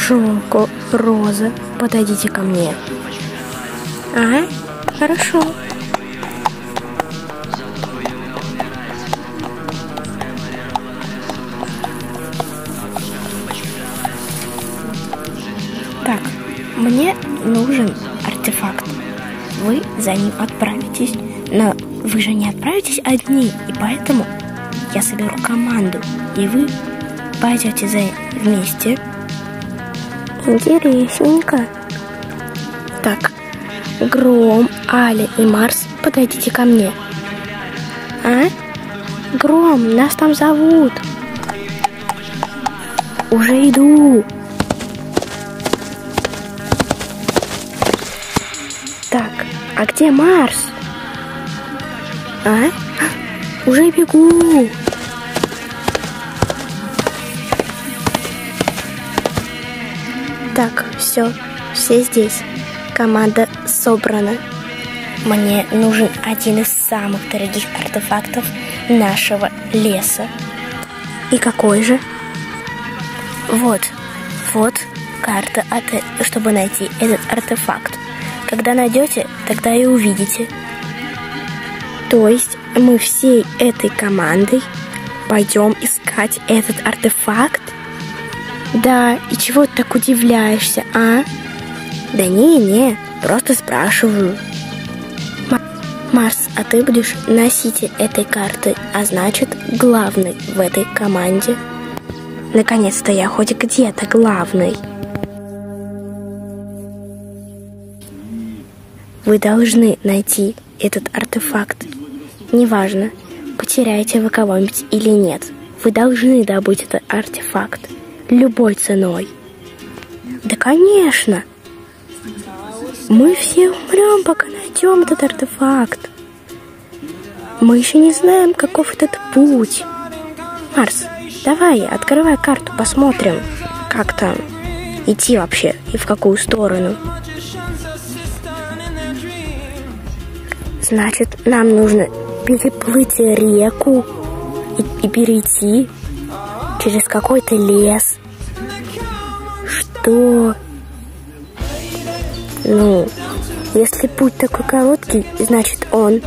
Шоко, Роза, подойдите ко мне. А? Хорошо. Так, мне нужен артефакт. Вы за ним отправитесь, но вы же не отправитесь одни, и поэтому я соберу команду, и вы пойдете за ним вместе. Интересненько. Так, Гром, Аля и Марс, подойдите ко мне. А? Гром, нас там зовут. Уже иду. Так, а где Марс? А? Уже бегу. Так, все здесь. Команда собрана. Мне нужен один из самых дорогих артефактов нашего леса. И какой же? Вот карта, чтобы найти этот артефакт. Когда найдете, тогда и увидите. То есть мы всей этой командой пойдем искать этот артефакт? Да, и чего ты так удивляешься, а? Да не, просто спрашиваю. Марс, а ты будешь носитель этой карты, а значит главный в этой команде. Наконец-то я хоть где-то главный. Вы должны найти этот артефакт. Неважно, потеряете вы кого-нибудь или нет. Вы должны добыть этот артефакт. Любой ценой. Да, конечно. Мы все умрем, пока найдем этот артефакт. Мы еще не знаем, каков этот путь. Марс, давай, открывай карту, посмотрим, как там идти вообще и в какую сторону. Значит, нам нужно переплыть реку и перейти через какой-то лес. Что? Ну, если путь такой короткий, значит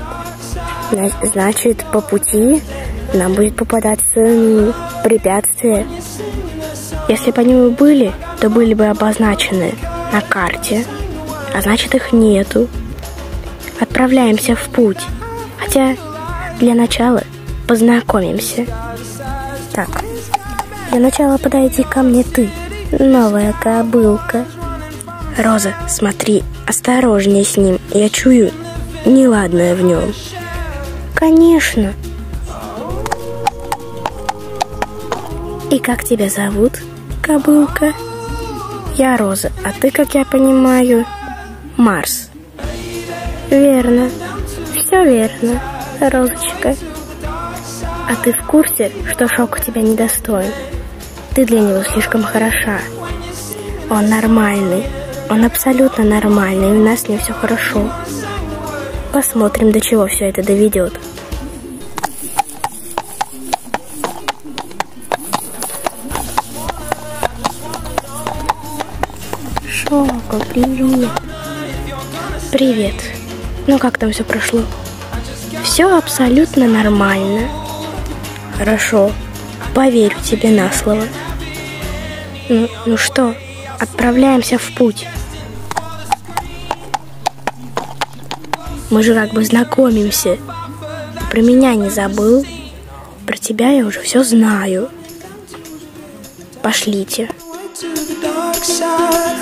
по пути нам будет попадаться препятствия. Если бы они были, то были бы обозначены на карте, а значит их нету. Отправляемся в путь. Хотя для начала познакомимся. Так, для начала подойди ко мне ты, новая кобылка. Роза, смотри, осторожнее с ним. Я чую неладное в нем. Конечно. И как тебя зовут, кобылка? Я Роза, а ты, как я понимаю, Марс. Верно. Все верно, Розочка. А ты в курсе, что Шоко тебя недостоин? Ты для него слишком хороша. Он нормальный. Он абсолютно нормальный, и у нас с ним все хорошо. Посмотрим, до чего все это доведет. Шоко, привет. Привет. Ну как там все прошло? Все абсолютно нормально. Хорошо. Поверю тебе на слово. Ну что, отправляемся в путь. Мы же как бы знакомимся. Про меня не забыл. Про тебя я уже все знаю. Пошлите.